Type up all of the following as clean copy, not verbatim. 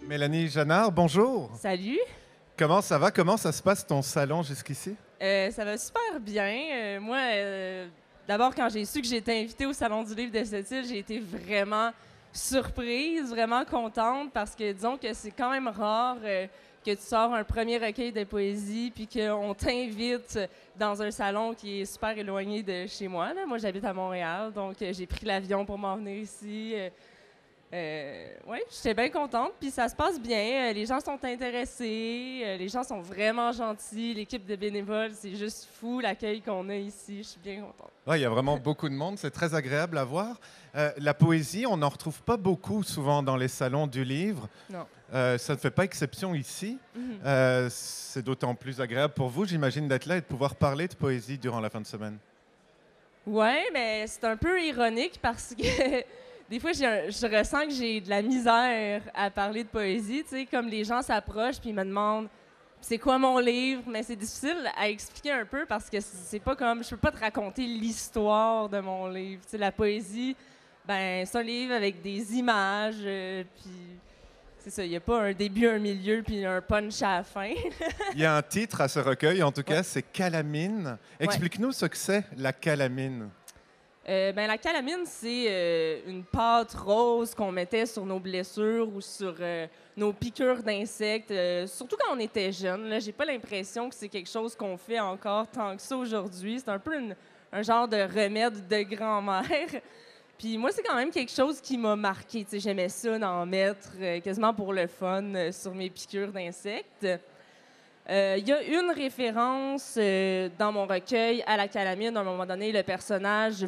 Mélanie Janard, bonjour. Salut. Comment ça va? Comment ça se passe ton salon jusqu'ici? Ça va super bien. Moi, d'abord, quand j'ai su que j'étais invitée au Salon du livre de cette île, j'ai été vraiment surprise, vraiment contente parce que disons que c'est quand même rare que tu sors un premier recueil de poésie puis qu'on t'invite dans un salon qui est super éloigné de chez moi. Là. Moi, j'habite à Montréal, donc j'ai pris l'avion pour m'en venir ici. Oui, j'étais bien contente, puis ça se passe bien. Les gens sont intéressés, les gens sont vraiment gentils. L'équipe de bénévoles, c'est juste fou l'accueil qu'on a ici. Je suis bien contente. Ouais, il y a vraiment beaucoup de monde, c'est très agréable à voir. La poésie, on n'en retrouve pas beaucoup souvent dans les salons du livre. Non. Ça ne fait pas exception ici. C'est d'autant plus agréable pour vous, j'imagine, d'être là et de pouvoir parler de poésie durant la fin de semaine. Oui, mais c'est un peu ironique parce que des fois, je ressens que j'ai de la misère à parler de poésie. Tu sais, comme les gens s'approchent puis ils me demandent c'est quoi mon livre, mais c'est difficile à expliquer un peu parce que c'est pas comme je peux pas te raconter l'histoire de mon livre. Tu sais, la poésie, ben c'est un livre avec des images, puis c'est ça. Il y a pas un début, un milieu puis un punch à la fin. Il y a un titre à ce recueil, en tout cas, Ouais. c'est Calamine. Explique-nous ce que c'est, la calamine. Ben, la calamine, c'est une pâte rose qu'on mettait sur nos blessures ou sur nos piqûres d'insectes, surtout quand on était jeune. Là, j'ai pas l'impression que c'est quelque chose qu'on fait encore tant que ça aujourd'hui. C'est un peu un genre de remède de grand-mère. Puis moi, c'est quand même quelque chose qui m'a marqué. Tu sais, j'aimais ça d'en mettre quasiment pour le fun sur mes piqûres d'insectes. Il y a une référence dans mon recueil à la calamine. À un moment donné, le personnage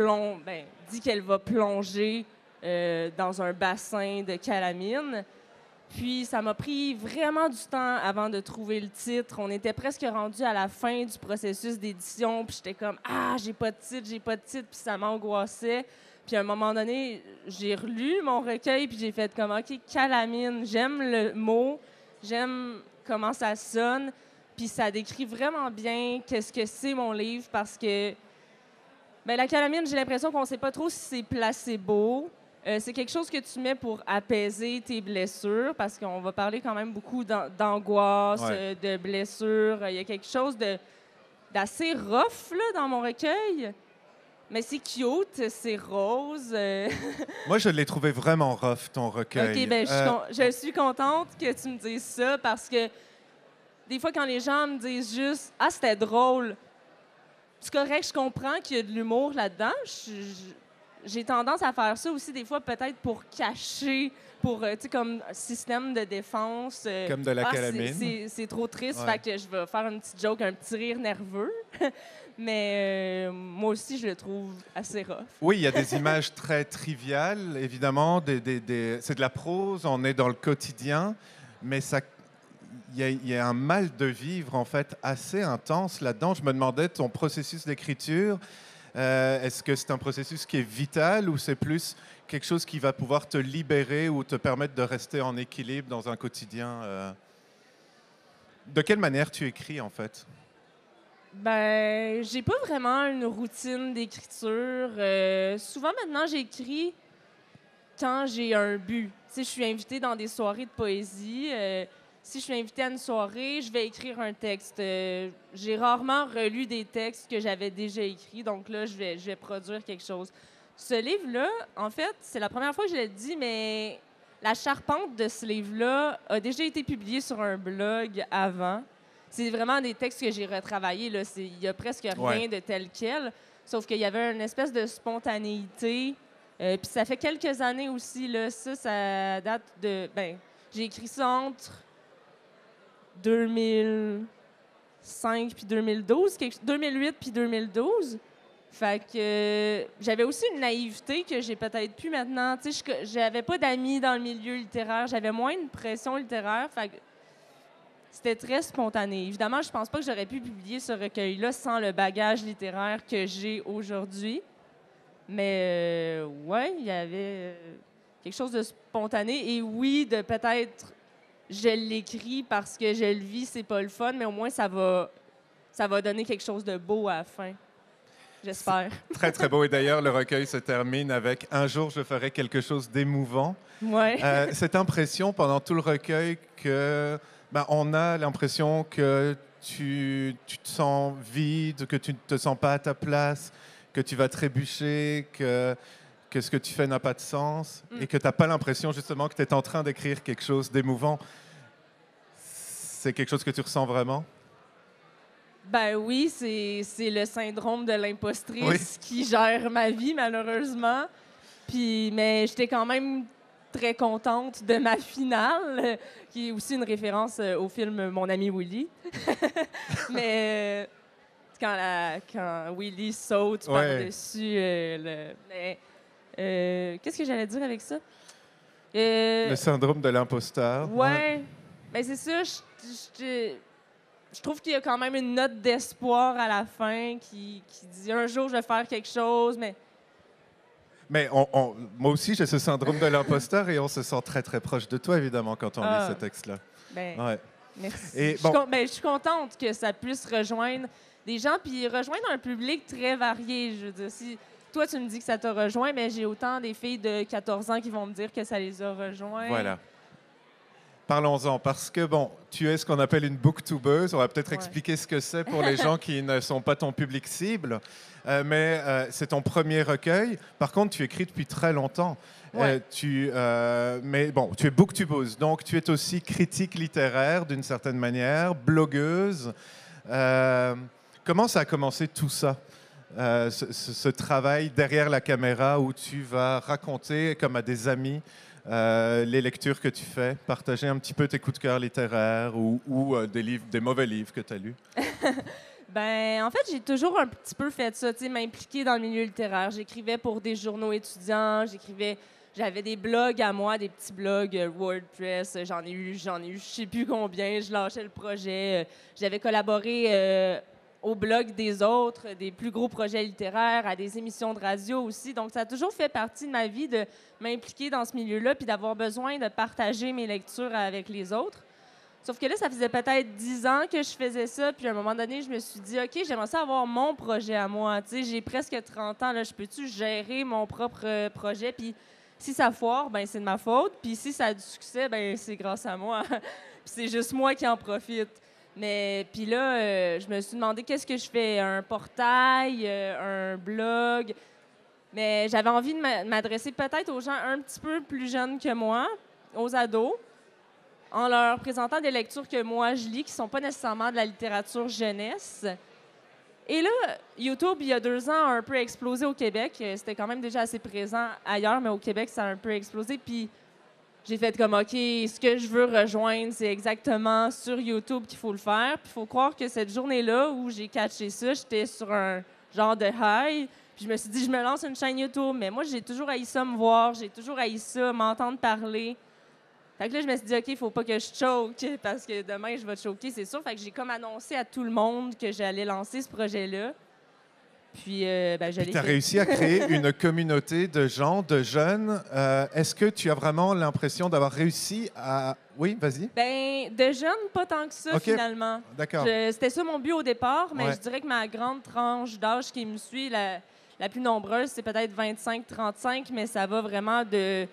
dit qu'elle va plonger dans un bassin de calamine. Puis ça m'a pris vraiment du temps avant de trouver le titre. On était presque rendu à la fin du processus d'édition. Puis j'étais comme ah, j'ai pas de titre. Puis ça m'angoissait. Puis à un moment donné, j'ai relu mon recueil puis j'ai fait comme OK, calamine. J'aime le mot. J'aime comment ça sonne, puis ça décrit vraiment bien qu'est-ce que c'est mon livre parce que la calamine, j'ai l'impression qu'on sait pas trop si c'est placebo. C'est quelque chose que tu mets pour apaiser tes blessures parce qu'on va parler quand même beaucoup d'angoisse, Ouais. de blessures. Il y a quelque chose d'assez rough là, dans mon recueil. Mais c'est cute, c'est rose. Moi, je l'ai trouvé vraiment rough, ton recueil. OK, ben je suis contente que tu me dises ça parce que des fois, quand les gens me disent juste « Ah, c'était drôle », c'est correct, je comprends qu'il y a de l'humour là-dedans. J'ai tendance à faire ça aussi des fois, peut-être pour cacher, tu sais, comme système de défense. Comme de la Ah, calamine. c'est trop triste, Ouais. fait que je vais faire une petite joke, un petit rire nerveux. Mais moi aussi, je le trouve assez rough. Oui, il y a des images très triviales, évidemment. C'est de la prose, on est dans le quotidien, mais il y a un mal de vivre, en fait, assez intense là-dedans. Je me demandais, ton processus d'écriture, est-ce que c'est un processus qui est vital ou c'est plus quelque chose qui va pouvoir te libérer ou te permettre de rester en équilibre dans un quotidien? De quelle manière tu écris, en fait? Ben, j'ai pas vraiment une routine d'écriture. Souvent maintenant, j'écris quand j'ai un but. Tu sais, je suis invitée dans des soirées de poésie. Si je suis invitée à une soirée, je vais écrire un texte. J'ai rarement relu des textes que j'avais déjà écrits, donc là, je vais produire quelque chose. Ce livre-là, en fait, c'est la première fois que je le dis, mais la charpente de ce livre-là a déjà été publiée sur un blog avant. C'est vraiment des textes que j'ai retravaillés. Il y a presque rien Ouais. de tel quel, sauf qu'il y avait une espèce de spontanéité. Puis ça fait quelques années aussi. Là, ça date de... j'ai écrit ça entre 2005 puis 2012, 2008 puis 2012. Fait que j'avais aussi une naïveté que j'ai peut-être plus maintenant. Tu sais, j'avais pas d'amis dans le milieu littéraire. J'avais moins de pression littéraire. Fait que c'était très spontané. Évidemment, je pense pas que j'aurais pu publier ce recueil-là sans le bagage littéraire que j'ai aujourd'hui. Mais ouais, il y avait quelque chose de spontané. Et oui, de peut-être, je l'écris parce que je le vis, c'est pas le fun, mais au moins ça va donner quelque chose de beau à la fin. J'espère. Très, très beau. Et d'ailleurs, le recueil se termine avec « Un jour, je ferai quelque chose d'émouvant ». Ouais. Cette impression pendant tout le recueil que on a l'impression que tu te sens vide, que tu ne te sens pas à ta place, que tu vas trébucher, que ce que tu fais n'a pas de sens et que tu n'as pas l'impression justement que tu es en train d'écrire quelque chose d'émouvant. C'est quelque chose que tu ressens vraiment? Ben oui, c'est le syndrome de l'impostrice qui gère ma vie, malheureusement. Mais j'étais quand même très contente de ma finale, qui est aussi une référence au film Mon ami Willy. Mais quand Willy saute par-dessus qu'est-ce que j'allais dire avec ça? Le syndrome de l'imposteur. Ouais. Ben c'est ça. Je trouve qu'il y a quand même une note d'espoir à la fin qui dit un jour je vais faire quelque chose, mais. Mais moi aussi, j'ai ce syndrome de l'imposteur et on se sent très, très proche de toi, évidemment, quand on lit ce texte-là. Ben, merci. Et je suis contente que ça puisse rejoindre des gens, puis rejoindre un public très varié. Je veux dire, si toi, tu me dis que ça t'a rejoint, mais j'ai autant des filles de 14 ans qui vont me dire que ça les a rejoints. Voilà. Parlons-en, parce que, tu es ce qu'on appelle une booktubeuse. On va peut-être expliquer ce que c'est pour les gens qui ne sont pas ton public cible. Mais c'est ton premier recueil. Par contre, tu écris depuis très longtemps. Ouais. Tu es booktubeuse, donc tu es aussi critique littéraire d'une certaine manière, blogueuse. Comment ça a commencé tout ça, ce travail derrière la caméra où tu vas raconter, comme à des amis, les lectures que tu fais, partager un petit peu tes coups de cœur littéraires ou des mauvais livres que tu as lus? En fait, j'ai toujours un petit peu fait ça, m'impliquer dans le milieu littéraire. J'écrivais pour des journaux étudiants, j'avais des blogs à moi, des petits blogs WordPress, j'en ai eu je sais plus combien, je lâchais le projet. J'avais collaboré au blog des autres, des plus gros projets littéraires, à des émissions de radio aussi. Donc, ça a toujours fait partie de ma vie de m'impliquer dans ce milieu-là puis d'avoir besoin de partager mes lectures avec les autres. Sauf que là, ça faisait peut-être 10 ans que je faisais ça, puis à un moment donné, je me suis dit, OK, j'aimerais ça avoir mon projet à moi. Tu sais, j'ai presque 30 ans, là, je peux-tu gérer mon propre projet? Puis si ça foire, ben c'est de ma faute. Puis si ça a du succès, ben c'est grâce à moi. Puis c'est juste moi qui en profite. Mais puis là, je me suis demandé qu'est-ce que je fais? Un portail, un blog? Mais j'avais envie de m'adresser peut-être aux gens un petit peu plus jeunes que moi, aux ados, en leur présentant des lectures que moi je lis, qui ne sont pas nécessairement de la littérature jeunesse. Et là, YouTube, il y a 2 ans, a un peu explosé au Québec. C'était quand même déjà assez présent ailleurs, mais au Québec, ça a un peu explosé. Puis j'ai fait comme, OK, ce que je veux rejoindre, c'est exactement sur YouTube qu'il faut le faire. Puis il faut croire que cette journée-là où j'ai catché ça, j'étais sur un genre de high. Puis je me suis dit, je me lance une chaîne YouTube. Mais moi, j'ai toujours haï ça me voir, j'ai toujours haï ça m'entendre parler. Fait que là, je me suis dit, OK, il faut pas que je choke parce que demain, je vais choquer, c'est sûr. Fait que j'ai comme annoncé à tout le monde que j'allais lancer ce projet-là. Puis, je l'ai fait. Tu as réussi à créer une communauté de gens, de jeunes. Est-ce que tu as vraiment l'impression d'avoir réussi à... Oui, vas-y. De jeunes, pas tant que ça, finalement. D'accord. C'était ça mon but au départ, mais Ouais. je dirais que ma grande tranche d'âge qui me suit, la plus nombreuse, c'est peut-être 25-35, mais ça va vraiment de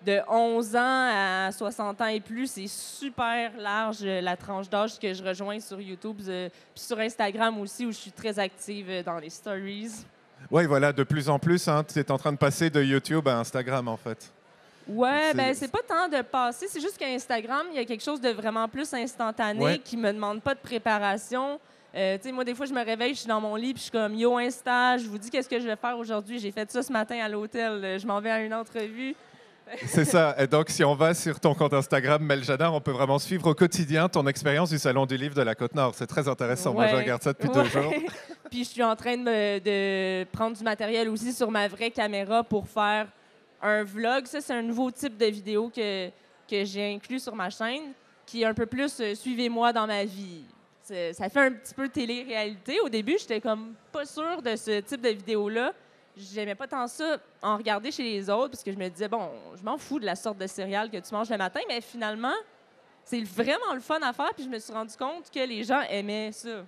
11 ans à 60 ans et plus. C'est super large, la tranche d'âge que je rejoins sur YouTube. Puis sur Instagram aussi, où je suis très active dans les stories. Oui, voilà, de plus en plus, tu es en train de passer de YouTube à Instagram, en fait. Ouais, c'est pas tant de passer. C'est juste qu'Instagram, il y a quelque chose de vraiment plus instantané qui me demande pas de préparation. Tu sais, moi, des fois, je me réveille, je suis dans mon lit, puis je suis comme, yo, Insta, je vous dis qu'est-ce que je vais faire aujourd'hui. J'ai fait ça ce matin à l'hôtel. Je m'en vais à une entrevue. C'est ça. Et donc, si on va sur ton compte Instagram, Mel Jadin, on peut vraiment suivre au quotidien ton expérience du Salon du Livre de la Côte-Nord. C'est très intéressant. Moi, je regarde ça depuis 2 jours. Puis, je suis en train de prendre du matériel aussi sur ma vraie caméra pour faire un vlog. Ça, c'est un nouveau type de vidéo que j'ai inclus sur ma chaîne, qui est un peu plus suivez-moi dans ma vie. Ça fait un petit peu télé-réalité. Au début, j'étais comme pas sûre de ce type de vidéo-là. J'aimais pas tant ça en regarder chez les autres parce que je me disais, bon, je m'en fous de la sorte de céréales que tu manges le matin, mais finalement, c'est vraiment le fun à faire. Puis je me suis rendu compte que les gens aimaient ça.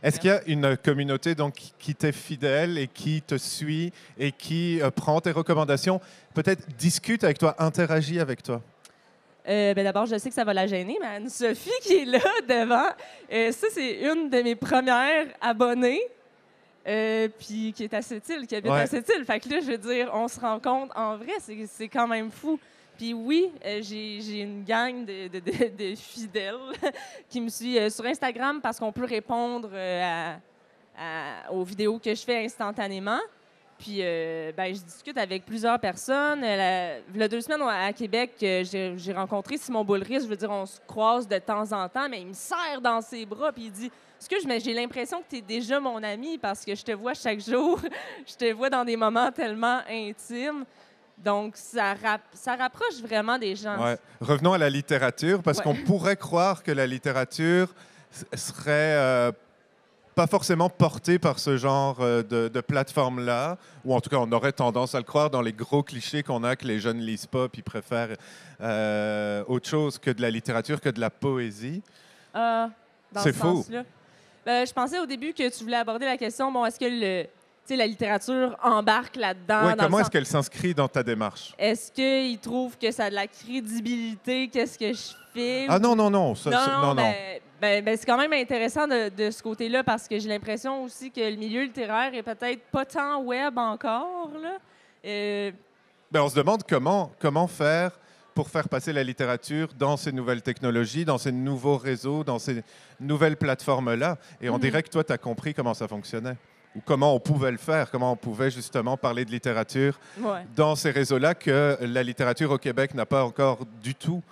Est-ce qu'il y a une communauté donc, qui t'est fidèle et qui te suit et qui prend tes recommandations, peut-être discute avec toi, interagit avec toi? Ben d'abord, je sais que ça va la gêner, mais Anne-Sophie qui est là devant, ça, c'est une de mes premières abonnées, puis qui est à Sept-Îles, qui habite à Sept-Îles. Fait que là, je veux dire, on se rend compte, en vrai, c'est quand même fou. Puis oui, j'ai une gang de fidèles qui me suit sur Instagram parce qu'on peut répondre aux vidéos que je fais instantanément. Puis je discute avec plusieurs personnes. Il y a 2 semaines à Québec, j'ai rencontré Simon Boulris. Je veux dire, on se croise de temps en temps, mais il me serre dans ses bras puis il dit « Excuse, mais j'ai l'impression que tu es déjà mon ami parce que je te vois chaque jour. Je te vois dans des moments tellement intimes. » Donc, ça rapproche vraiment des gens. Ouais. Revenons à la littérature, parce qu'on pourrait croire que la littérature serait pas forcément portée par ce genre de plateforme-là, ou en tout cas, on aurait tendance à le croire dans les gros clichés qu'on a, que les jeunes lisent pas, puis préfèrent autre chose que de la littérature, que de la poésie. C'est faux. Je pensais au début que tu voulais aborder la question, bon, est-ce que la littérature embarque là-dedans? Oui, comment est-ce qu'elle s'inscrit dans ta démarche? Est-ce qu'il trouve que ça a de la crédibilité? Qu'est-ce que je fais? Ah non. Non. C'est quand même intéressant de ce côté-là parce que j'ai l'impression aussi que le milieu littéraire est peut-être pas tant web encore. Là. On se demande comment faire pour faire passer la littérature dans ces nouvelles technologies, dans ces nouveaux réseaux, dans ces nouvelles plateformes-là. Et on dirait que toi, tu as compris comment ça fonctionnait. Ou comment on pouvait le faire, comment on pouvait justement parler de littérature dans ces réseaux-là que la littérature au Québec n'a pas encore du tout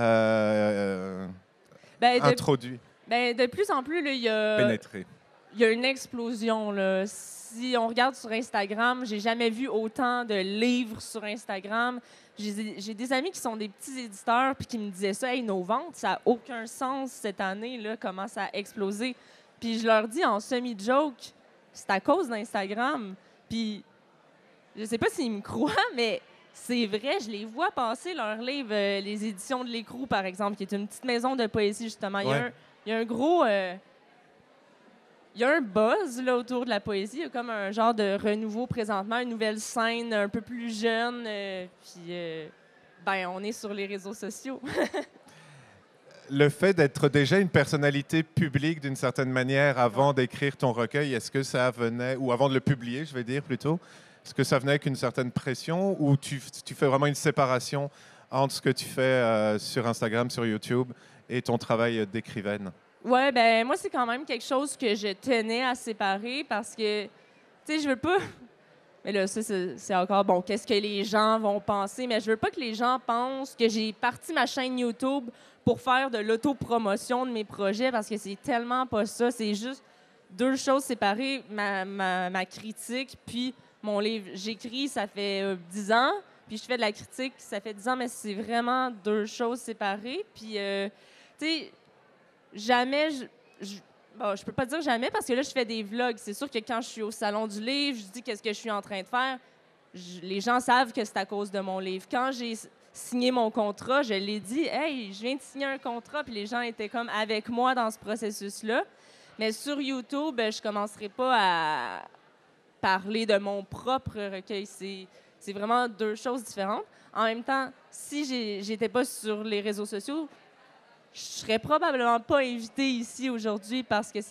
introduit. De plus en plus, il y a... Pénétré. Il y a une explosion. Là. Si on regarde sur Instagram, j'ai jamais vu autant de livres sur Instagram. J'ai des amis qui sont des petits éditeurs puis qui me disaient ça, hey, nos ventes, ça n'a aucun sens cette année, là, comment ça a explosé. Puis je leur dis en semi-joke, c'est à cause d'Instagram. Puis je sais pas s'ils me croient, mais c'est vrai, je les vois passer leurs livres, les éditions de l'Écrou, par exemple, qui est une petite maison de poésie, justement. Il y a un gros... Il y a un buzz là, autour de la poésie. Il y a comme un genre de renouveau présentement, une nouvelle scène un peu plus jeune. On est sur les réseaux sociaux. Le fait d'être déjà une personnalité publique d'une certaine manière avant d'écrire ton recueil, est-ce que ça venait, ou avant de le publier, je vais dire plutôt, est-ce que ça venait avec une certaine pression ou tu fais vraiment une séparation entre ce que tu fais sur Instagram, sur YouTube et ton travail d'écrivaine? Oui, moi, c'est quand même quelque chose que je tenais à séparer parce que, tu sais, je veux pas... Mais là, ça, c'est encore, bon, qu'est-ce que les gens vont penser? Mais je veux pas que les gens pensent que j'ai parti ma chaîne YouTube pour faire de l'autopromotion de mes projets parce que c'est tellement pas ça. C'est juste 2 choses séparées, ma critique puis mon livre. J'écris, ça fait 10 ans, puis je fais de la critique, ça fait 10 ans, mais c'est vraiment 2 choses séparées. Puis, tu sais... Jamais, je peux pas dire jamais parce que là, je fais des vlogs. C'est sûr que quand je suis au Salon du Livre, je dis qu'est-ce que je suis en train de faire. Les gens savent que c'est à cause de mon livre. Quand j'ai signé mon contrat, je l'ai dit, hey, je viens de signer un contrat, puis les gens étaient comme avec moi dans ce processus-là. Mais sur YouTube, je commencerai pas à parler de mon propre recueil. C'est vraiment 2 choses différentes. En même temps, si j'étais pas sur les réseaux sociaux, je serais probablement pas invitée ici aujourd'hui parce que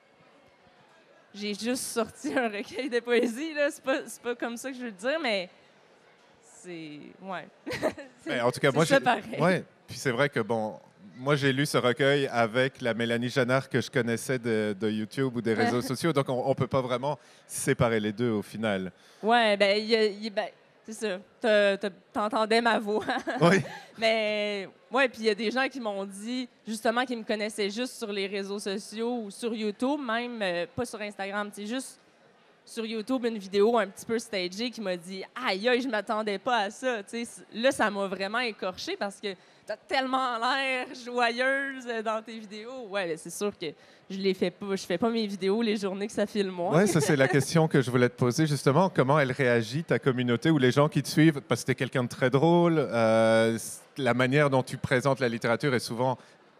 j'ai juste sorti un recueil de poésie. Là. C'est pas comme ça que je veux le dire, mais c'est... Ouais. En tout cas, moi, puis c'est vrai que, moi, j'ai lu ce recueil avec la Mélanie Janard que je connaissais de YouTube ou des réseaux sociaux, donc on peut pas vraiment séparer les deux au final. Ouais, c'est ça. T'entendais ma voix. Oui. Mais, ouais, puis il y a des gens qui m'ont dit, justement, qu'ils me connaissaient juste sur les réseaux sociaux ou sur YouTube, même pas sur Instagram. C'est juste sur YouTube, une vidéo un petit peu stagée qui m'a dit « Aïe, aïe, je m'attendais pas à ça. » Là, ça m'a vraiment écorché parce que t'as tellement l'air joyeuse dans tes vidéos. Ouais, c'est sûr que je les fais pas. Je fais pas mes vidéos les journées que ça file moi. Oui, ça, c'est la question que je voulais te poser, justement. Comment elle réagit, ta communauté ou les gens qui te suivent? Parce que tu es quelqu'un de très drôle. La manière dont tu présentes la littérature est souvent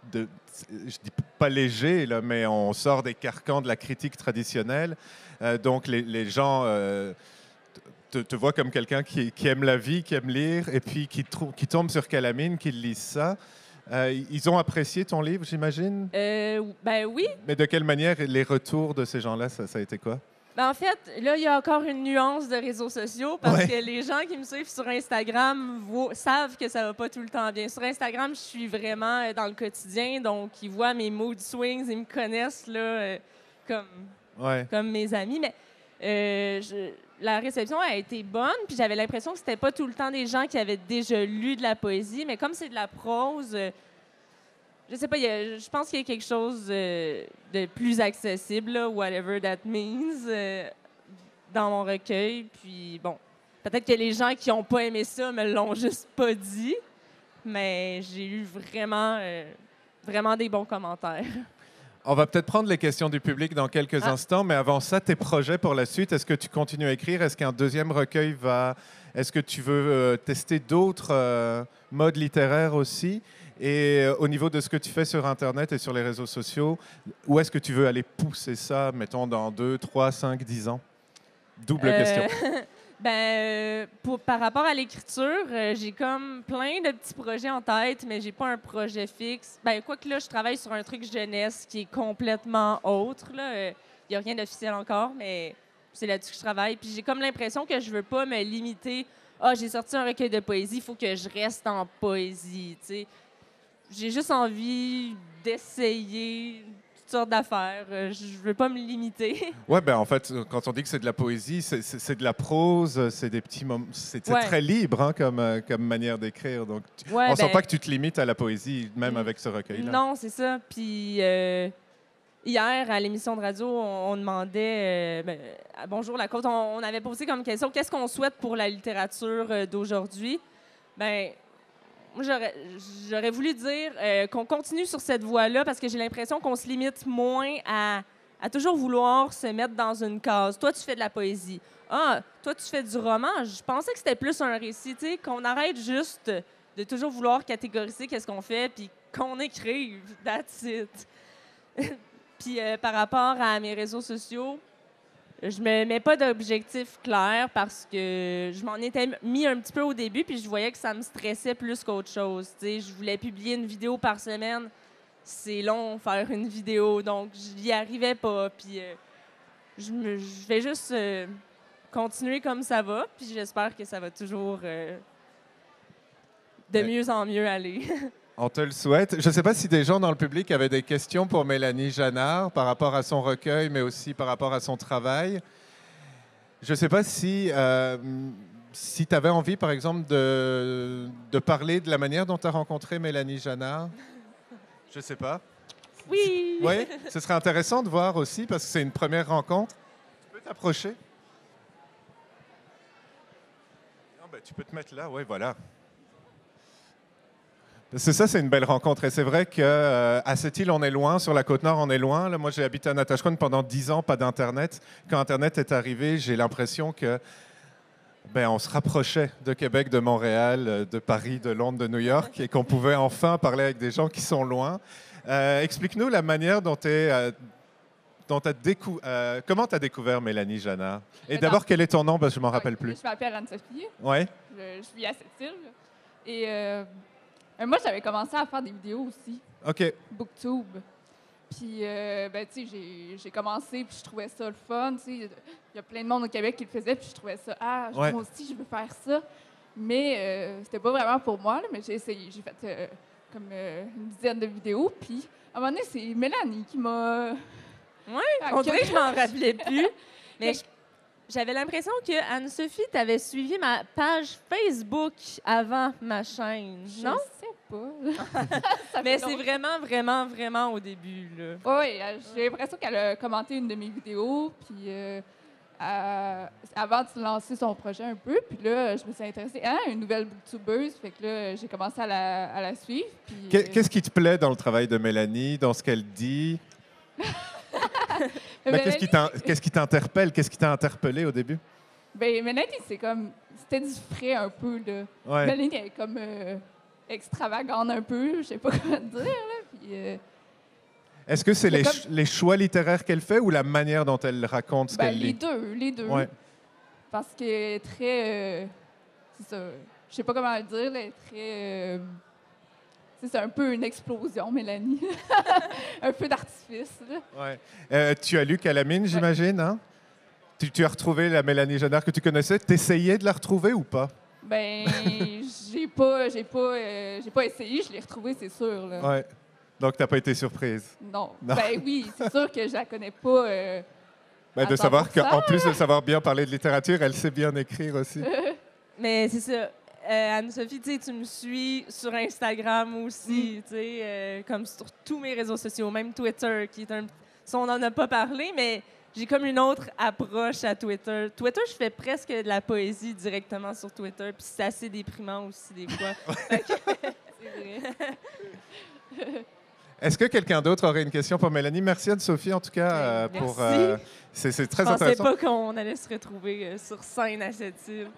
je dis pas léger, là, mais on sort des carcans de la critique traditionnelle. Donc les gens te voient comme quelqu'un qui aime la vie, qui aime lire, et puis qui tombe sur Calamine, qui lisent ça. Ils ont apprécié ton livre, j'imagine? Ben oui. Mais de quelle manière les retours de ces gens-là, ça a été quoi? Ben en fait, là, il y a encore une nuance de réseaux sociaux parce Ouais. que les gens qui me suivent sur Instagram savent que ça va pas tout le temps bien. Sur Instagram, je suis vraiment dans le quotidien, donc ils voient mes mood swings, ils me connaissent là, comme mes amis. Mais la réception a été bonne, puis j'avais l'impression que c'était pas tout le temps des gens qui avaient déjà lu de la poésie, mais comme c'est de la prose, je sais pas, je pense qu'il y a quelque chose de plus accessible, là, whatever that means, dans mon recueil. Puis bon, peut-être que les gens qui n'ont pas aimé ça me l'ont juste pas dit, mais j'ai eu vraiment des bons commentaires. On va peut-être prendre les questions du public dans quelques instants, mais avant ça, tes projets pour la suite, est-ce que tu continues à écrire? Est-ce qu'un deuxième recueil va... Est-ce que tu veux tester d'autres modes littéraires aussi? Et au niveau de ce que tu fais sur Internet et sur les réseaux sociaux, où est-ce que tu veux aller pousser ça, mettons, dans 2, 3, 5, 10 ans? Double question. Par rapport à l'écriture, j'ai comme plein de petits projets en tête, mais j'ai pas un projet fixe. Quoique là, je travaille sur un truc jeunesse qui est complètement autre. Il n'y a rien d'officiel encore, mais c'est là-dessus que je travaille. Puis j'ai comme l'impression que je veux pas me limiter. Ah, j'ai sorti un recueil de poésie, il faut que je reste en poésie. T'sais. J'ai juste envie d'essayer toutes sortes d'affaires. Je veux pas me limiter. Ouais, ben en fait, quand on dit que c'est de la poésie, c'est de la prose, c'est des petits moments, c'est très libre hein, comme manière d'écrire. Donc, on sent pas que tu te limites à la poésie, même avec ce recueil-là. Non, c'est ça. Puis hier, à l'émission de radio, on demandait, à Bonjour la Côte, on avait posé comme question, qu'est-ce qu'on souhaite pour la littérature d'aujourd'hui? J'aurais voulu dire qu'on continue sur cette voie-là parce que j'ai l'impression qu'on se limite moins à toujours vouloir se mettre dans une case. Toi, tu fais de la poésie. Ah, toi, tu fais du roman. Je pensais que c'était plus un récit, tu sais, qu'on arrête juste de toujours vouloir catégoriser qu'est-ce qu'on fait puis qu'on écrive. That's it. Puis par rapport à mes réseaux sociaux, je me mets pas d'objectif clair parce que je m'en étais mis un petit peu au début puis je voyais que ça me stressait plus qu'autre chose. T'sais, je voulais publier une vidéo par semaine. C'est long faire une vidéo, donc je n'y arrivais pas. Puis je vais juste continuer comme ça va, puis j'espère que ça va toujours de mieux en mieux aller. On te le souhaite. Je ne sais pas si des gens dans le public avaient des questions pour Mélanie Janard par rapport à son recueil, mais aussi par rapport à son travail. Je ne sais pas si tu avais envie, par exemple, de parler de la manière dont tu as rencontré Mélanie Janard. Je ne sais pas. Oui! Oui, ce serait intéressant de voir aussi, parce que c'est une première rencontre. Tu peux t'approcher? Non, ben, tu peux te mettre là, oui, voilà. C'est ça, c'est une belle rencontre. Et c'est vrai qu'à cette île, on est loin. Sur la Côte-Nord, on est loin. Là, moi, j'ai habité à Natashquan pendant 10 ans, pas d'Internet. Quand Internet est arrivé, j'ai l'impression que on se rapprochait de Québec, de Montréal, de Paris, de Londres, de New York, et qu'on pouvait enfin parler avec des gens qui sont loin. Explique-nous la manière dont comment tu as découvert Mélanie Janard? Et d'abord, quel est ton nom? Je ne m'en rappelle plus. Je m'appelle Anne-Sophie. Ouais. Je vis à cette île. Et moi, j'avais commencé à faire des vidéos aussi. OK. Booktube. Puis, tu sais, j'ai commencé, puis je trouvais ça le fun. Tu sais, il y a plein de monde au Québec qui le faisait, puis je trouvais ça, moi aussi, je veux faire ça. Mais c'était pas vraiment pour moi, là, mais j'ai essayé. J'ai fait comme une dizaine de vidéos, puis à un moment donné, c'est Mélanie qui m'a... Oui, on dirait que je m'en rappelais plus. Mais j'avais l'impression que Anne-Sophie, t'avais suivi ma page Facebook avant ma chaîne, non? Je sais pas. Mais c'est vraiment au début, là. Oui, j'ai l'impression qu'elle a commenté une de mes vidéos, puis avant de lancer son projet un peu, puis là, je me suis intéressée à une nouvelle booktubeuse, fait que là, j'ai commencé à la suivre. Qu'est-ce qui te plaît dans le travail de Mélanie, dans ce qu'elle dit? Qu'est-ce qui t'interpelle? Qu'est-ce qui t'a interpellé au début? Mélanie, c'était du frais un peu, là. Ouais. Mélanie, elle est comme extravagante un peu, je sais pas comment dire, là. Puis, est-ce que c'est comme... les choix littéraires qu'elle fait ou la manière dont elle raconte ce qu'elle lit? Les deux. Ouais. Parce qu'elle est très... c'est ça. Je sais pas comment le dire, elle est très... c'est un peu une explosion, Mélanie. Un peu d'artifice. Ouais. Tu as lu Calamine, j'imagine, hein? Tu as retrouvé la Mélanie Jenner que tu connaissais. T'essayais de la retrouver ou pas? Ben, j'ai pas essayé. Je l'ai retrouvée, c'est sûr. Là. Ouais. Donc, t'as pas été surprise? Non. Ben oui, c'est sûr que je la connais pas. De savoir qu'en plus de savoir bien parler de littérature, elle sait bien écrire aussi. Mais c'est ça. Anne-Sophie, tu me suis sur Instagram aussi, comme sur tous mes réseaux sociaux, même Twitter, qui est ça, on n'en a pas parlé, mais j'ai comme une autre approche à Twitter. Twitter, je fais presque de la poésie directement sur Twitter, puis c'est assez déprimant aussi des fois. C'est vrai. Est-ce que quelqu'un d'autre aurait une question pour Mélanie? Merci Anne-Sophie, en tout cas, pour... c'est très intéressant. Je pensais pas qu'on allait se retrouver sur scène à cette île.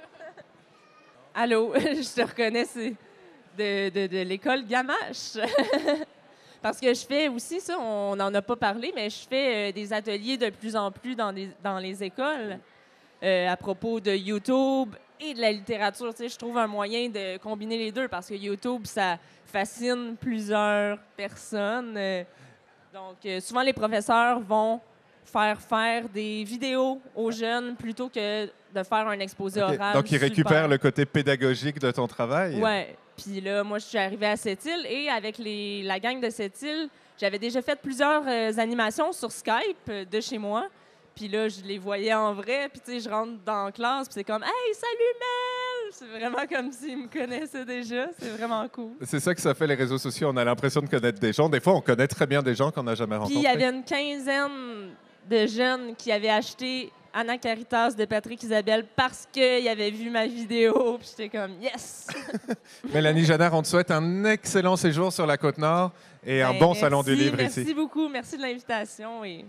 Allô, je te reconnais, c'est de l'école Gamache. Parce que je fais aussi ça, on n'en a pas parlé, mais je fais des ateliers de plus en plus dans les écoles à propos de YouTube et de la littérature. Tu sais, je trouve un moyen de combiner les deux parce que YouTube, ça fascine plusieurs personnes. Donc, souvent, les professeurs vont faire des vidéos aux jeunes plutôt que de faire un exposé oral. Donc, ils récupèrent le côté pédagogique de ton travail. Oui. Puis là, moi, je suis arrivée à Sept-Îles et avec la gang de Sept-Îles, j'avais déjà fait plusieurs animations sur Skype de chez moi. Puis là, je les voyais en vrai. Puis tu sais, je rentre dans la classe, puis c'est comme « Hey, salut Mel! » C'est vraiment comme s'ils me connaissaient déjà. C'est vraiment cool. C'est ça que ça fait, les réseaux sociaux. On a l'impression de connaître des gens. Des fois, on connaît très bien des gens qu'on n'a jamais rencontrés. Puis il y avait une quinzaine de jeunes qui avaient acheté Anna Caritas de Patrick Isabelle parce qu'ils avaient vu ma vidéo. Puis j'étais comme « Yes! » Mélanie Jenner, on te souhaite un excellent séjour sur la Côte-Nord et un bon salon du livre ici. Merci beaucoup. Merci de l'invitation. Et...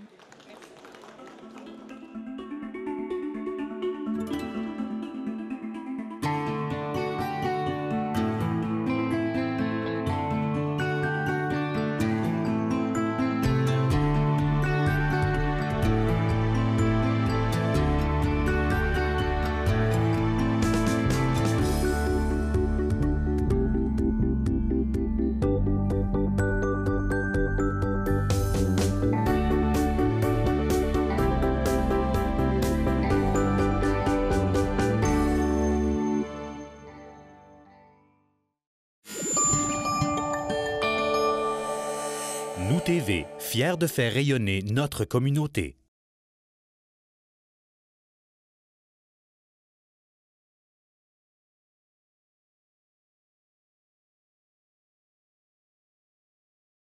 Nous TV, fiers de faire rayonner notre communauté.